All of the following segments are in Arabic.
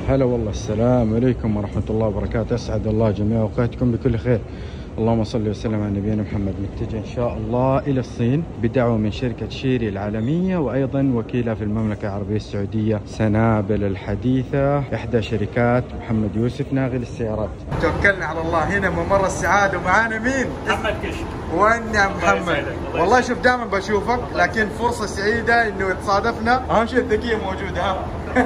هلا والله. السلام عليكم ورحمة الله وبركاته. أسعد الله جميع أوقاتكم بكل خير. اللهم صل وسلم على نبينا محمد. متجه إن شاء الله إلى الصين بدعوة من شركة شيري العالمية، وأيضا وكيلة في المملكة العربية السعودية سنابل الحديثة، إحدى شركات محمد يوسف ناغي للسيارات. توكلنا على الله. هنا ممر السعادة ومعانا مين؟ محمد كشك. وين يا محمد؟ والله شوف دائما بشوفك، لكن فرصة سعيدة إنه تصادفنا. أهم شيء الذكية موجودة ها.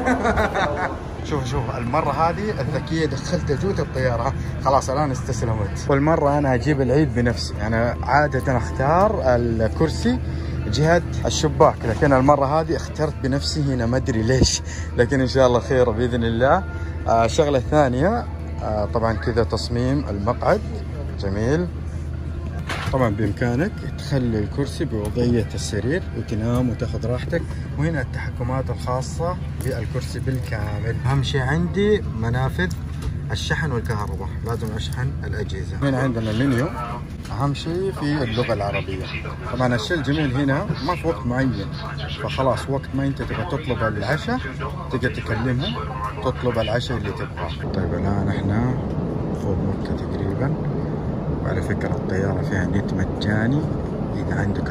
شوف المرة هذه الذكية دخلت جوة الطيارة، خلاص الآن استسلمت. والمرة أنا أجيب العيد بنفسي. أنا عادة أختار الكرسي جهة الشباك، لكن المرة هذه اخترت بنفسي هنا، ما أدري ليش، لكن إن شاء الله خير بإذن الله. الشغلة الثانية طبعا كذا تصميم المقعد جميل. طبعا بإمكانك تخلي الكرسي بوضعية السرير وتنام وتاخذ راحتك. وهنا التحكمات الخاصة بالكرسي بالكامل. أهم شيء عندي منافذ الشحن والكهرباء، لازم أشحن الأجهزة. هنا عندنا المنيو، أهم شيء في اللغة العربية. طبعا الشيء الجميل هنا ما في وقت معين، فخلاص وقت ما أنت تبغى تطلب العشاء تقدر تكلمهم تطلب العشاء اللي تبغاه. طيب الآن احنا فوق مكة تقريبا. وعلى فكرة الطيارة فيها نت مجاني إذا عندك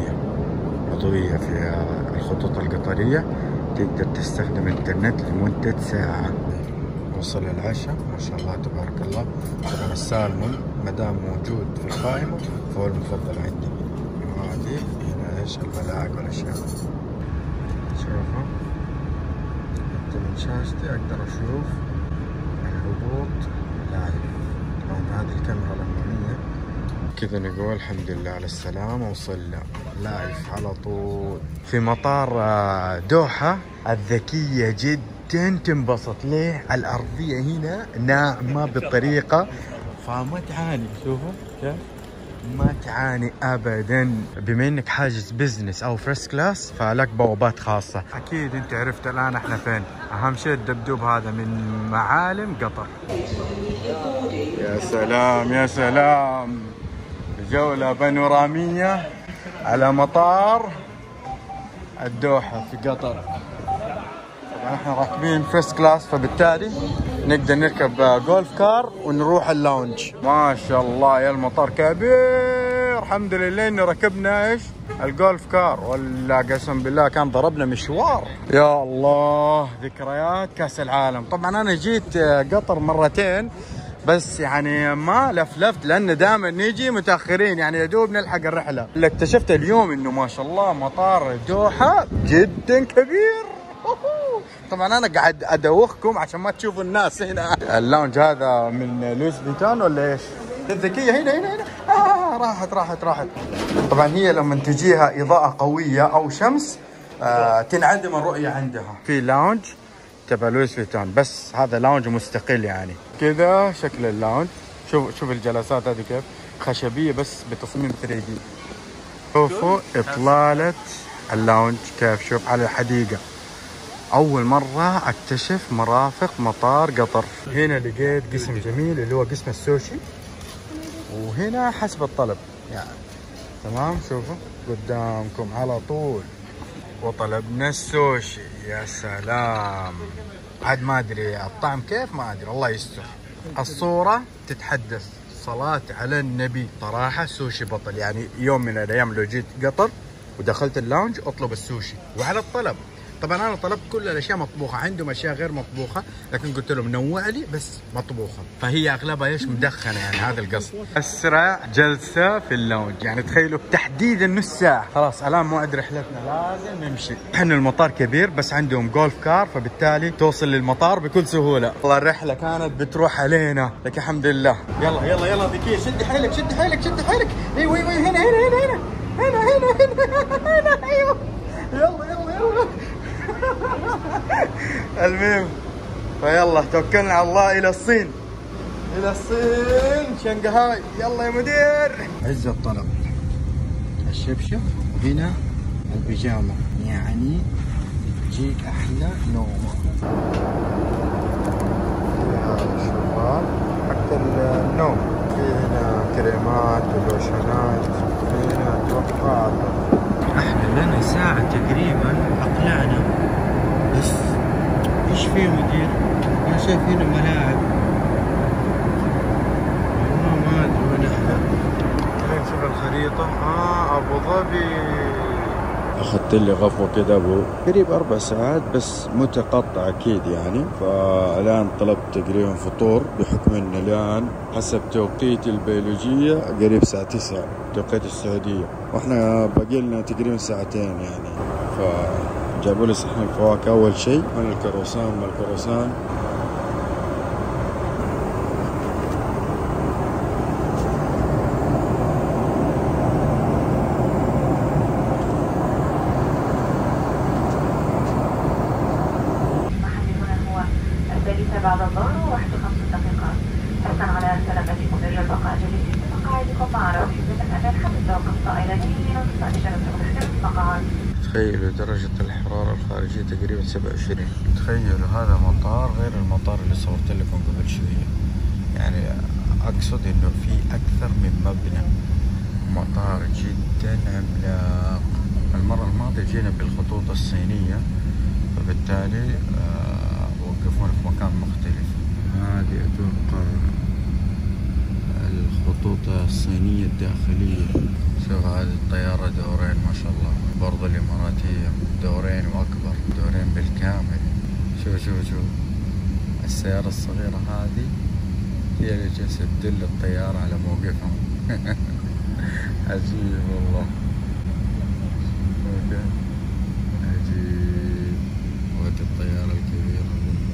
عضوية في الخطوط القطرية، تقدر تستخدم الإنترنت لمدة ساعة. وصل العشاء ما شاء الله تبارك الله. طبعا السالمون مدام موجود في القائمة فهو المفضل عندي. وهذه هنا ايش الملاعق والأشياء. شوفوا حتى من شاشتي أقدر أشوف الهبوط لايف. طبعا هذه الكاميرا الأمامية. كذا نقول الحمد لله على السلامة، وصلنا لايف على طول في مطار دوحة. الذكية جدا تنبسط. ليه؟ الأرضية هنا ناعمة بطريقة فما تعاني. شوفوا كيف ما تعاني ابدا. بما انك حاجز بزنس او فريست كلاس فلك بوابات خاصة. اكيد انت عرفت الان احنا فين. اهم شيء الدبدوب هذا من معالم قطر. يا سلام يا سلام، جولة بانورامية على مطار الدوحة في قطر. طبعا احنا راكبين فيرست كلاس، فبالتالي نقدر نركب جولف كار ونروح اللاونج. ما شاء الله يا المطار كبير. الحمد لله انه ركبنا ايش الجولف كار، ولا قسم بالله كان ضربنا مشوار. يا الله ذكريات كاس العالم. طبعا انا جيت قطر مرتين بس يعني ما لفلفت، لان دائما نيجي متاخرين، يعني يا دوب نلحق الرحله. اللي اكتشفت اليوم انه ما شاء الله مطار الدوحه جدا كبير. طبعا انا قاعد ادوخكم عشان ما تشوفوا الناس هنا. اللاونج هذا من لويس فيتون ولا ايش؟ الذكيه هنا راحت. طبعا هي لما تجيها اضاءه قويه او شمس تنعدم الرؤيه عندها. في لاونج تبع لويس فيتون، بس هذا لاونج مستقل يعني. كذا شكل اللاونج. شوف الجلسات هذه كيف خشبيه بس بتصميم 3D. شوفوا اطلاله اللاونج كيف. شوف على الحديقه. أول مرة أكتشف مرافق مطار قطر. هنا لقيت قسم جميل اللي هو قسم السوشي، وهنا حسب الطلب يعني. تمام شوفوا قدامكم على طول. وطلبنا السوشي. يا سلام، عاد ما أدري الطعم كيف، ما أدري الله يستر. الصورة تتحدث. صلاة على النبي. صراحة سوشي بطل يعني. يوم من الأيام لو جيت قطر ودخلت اللاونج أطلب السوشي وعلى الطلب. طبعا انا طلبت كل الاشياء مطبوخه، عندهم اشياء غير مطبوخه، لكن قلت لهم نوع لي بس مطبوخه، فهي اغلبها ايش مدخنه يعني. هذا القصد. اسرع جلسه في اللونج يعني تخيلوا تحديدا نص ساعه. خلاص الان موعد رحلتنا لازم نمشي. احنا المطار كبير بس عندهم جولف كار، فبالتالي توصل للمطار بكل سهوله. والله الرحله كانت بتروح علينا لكن الحمد لله. يلا ذكيه، شد حيلك. ايوه هنا ايوه يلا. المهم فيلا توكلنا على الله الى الصين شنغهاي. يلا يا مدير. عز الطلب الشبشب، وهنا البيجامه يعني تجيك احلى نومه. هذا الشغال حق النوم. في هنا كريمات ولوشنات. هنا اتوقع احنا لنا ساعة تقريبا اقلعنا. بس ايش في مدير؟ شايفين الملاعب. ما ادري وين احنا. نشوف الخريطة. ابو ظبي. اخذت لي غفوة كده ابو قريب 4 ساعات بس متقطع اكيد يعني. فالان طلبت تقريبا فطور بحكم ان الان حسب توقيت البيولوجية قريب الساعة 9 توقيت السعودية، واحنا باقي لنا تقريبا ساعتين يعني. فجابوا لي صحن الفواكه اول شيء من الكروسان. بعد الظهر 51 دقيقة. حرصا على سلامتكم يرجى البقاء جليسين في مقاعدكم مع راحلة الأمان حتى توقف الطائرة لين وصول إشارة تحترم المقاعد. تخيلوا درجة الحرارة الخارجية تقريبا 27. تخيلوا هذا مطار غير المطار اللي صورت لكم قبل شوية. يعني أقصد إنه في أكثر من مبنى. مطار جدا عملاق. المرة الماضية جينا بالخطوط الصينية، فبالتالي وقفونا في مكان مختلف. هذه أتوقع الخطوط الصينية الداخلية. شوف هذه الطيارة دورين ما شاء الله. برضه الإماراتية دورين وأكبر، دورين بالكامل. شوف السيارة الصغيرة هذه هي اللي جالسة تدل الطيارة على موقفهم. عجيب والله. عجيب. وهذه الطيارة الكبيرة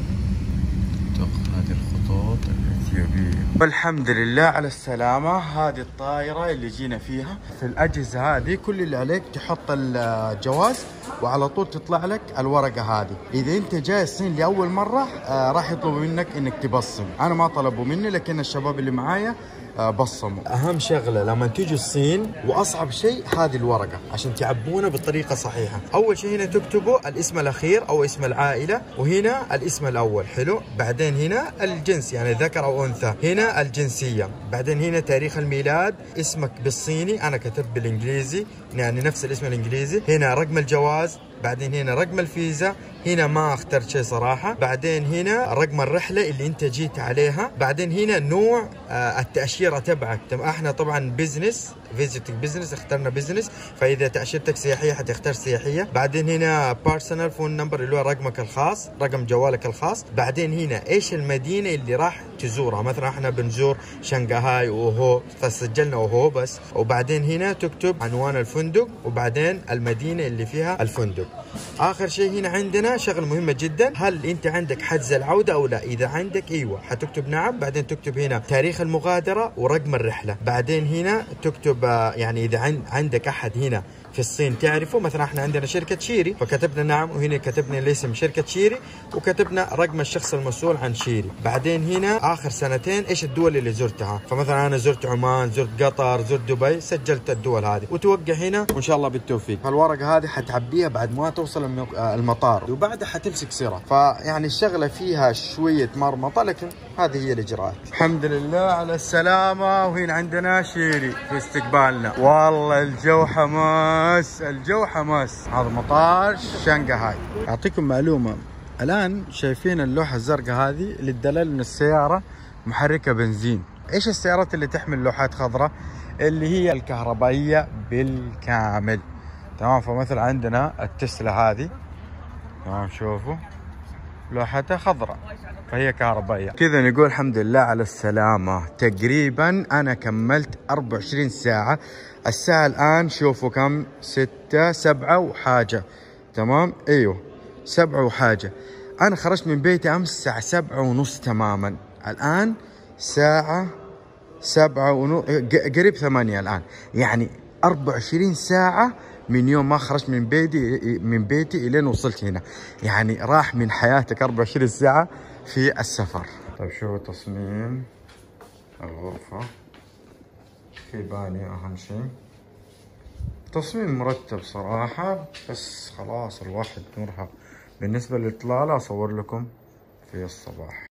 هذه الخطوط الإثيوبية. والحمد لله على السلامة. هذه الطائرة اللي جينا فيها. في الأجهزة هذه كل اللي عليك تحط الجواز وعلى طول تطلع لك الورقة هذه. إذا أنت جاي الصين لأول مرة راح يطلبوا منك إنك تبصم. أنا ما طلبوا مني لكن الشباب اللي معايا بصموا. أهم شغلة لما تيجي الصين وأصعب شيء هذه الورقة عشان تعبونها بطريقة صحيحة. أول شيء هنا تكتبوا الاسم الأخير أو اسم العائلة، وهنا الاسم الأول. حلو. بعدين هنا الجنس يعني ذكر أو أنثى. هنا الجنسية. بعدين هنا تاريخ الميلاد. اسمك بالصيني، أنا كتبت بالإنجليزي يعني نفس الاسم الإنجليزي. هنا رقم الجواز. بعدين هنا رقم الفيزا. هنا ما اخترت شيء صراحة. بعدين هنا رقم الرحلة اللي انت جيت عليها. بعدين هنا نوع التأشيرة تبعك. احنا طبعا بزنس، فيزيتنج بزنس، اخترنا بزنس، فاذا تأشيرتك سياحية حتختار سياحية. بعدين هنا بيرسونال فون نمبر اللي هو رقمك الخاص، رقم جوالك الخاص. بعدين هنا ايش المدينة اللي راح تزورها. مثلا احنا بنزور شنغهاي واوهو فسجلنا اوهو بس. وبعدين هنا تكتب عنوان الفندق وبعدين المدينة اللي فيها الفندق. اخر شيء هنا عندنا شغله مهمه جدا، هل انت عندك حجز العوده او لا؟ اذا عندك ايوه حتكتب نعم. بعدين تكتب هنا تاريخ المغادره ورقم الرحله. بعدين هنا تكتب يعني اذا عندك احد هنا في الصين تعرفه. مثلا احنا عندنا شركه شيري فكتبنا نعم، وهنا كتبنا الاسم شركه شيري وكتبنا رقم الشخص المسؤول عن شيري. بعدين هنا اخر سنتين ايش الدول اللي زرتها. فمثلا انا زرت عمان، زرت قطر، زرت دبي، سجلت الدول هذه وتوقع هنا وان شاء الله بالتوفيق. الورقه هذه حتعبيها بعد ما توصل المطار وبعدها حتمسك سيره. فيعني الشغله فيها شويه مرمطه لكن هذه هي الاجراءات. الحمد لله على السلامه. وهنا عندنا شيري في استقبالنا. والله الجو حماس، الجو حماس. هذا مطار شنغهاي. اعطيكم معلومه، الان شايفين اللوحه الزرقاء هذه اللي تدلل ان السياره محركه بنزين. ايش السيارات اللي تحمل لوحات خضراء؟ اللي هي الكهربائيه بالكامل. تمام. فمثلا عندنا التسلا هذه، تمام، شوفوا لوحتها خضراء فهي كهربائية. كذا نقول الحمد لله على السلامة. تقريبا أنا كملت 24 ساعة. الساعة الآن شوفوا كم، 7 وحاجة. تمام. أيوه 7 وحاجة. أنا خرجت من بيتي أمس الساعة 7:30 تماما. الآن ساعة 7:30 قريب 8 الآن. يعني 24 ساعة من يوم ما خرجت من بيتي الين وصلت هنا. يعني راح من حياتك 24 ساعة في السفر. طيب شو تصميم الغرفة؟ في باني أهم شيء. تصميم مرتب صراحة، بس خلاص الواحد مرهق. بالنسبة للإطلالة أصور لكم في الصباح.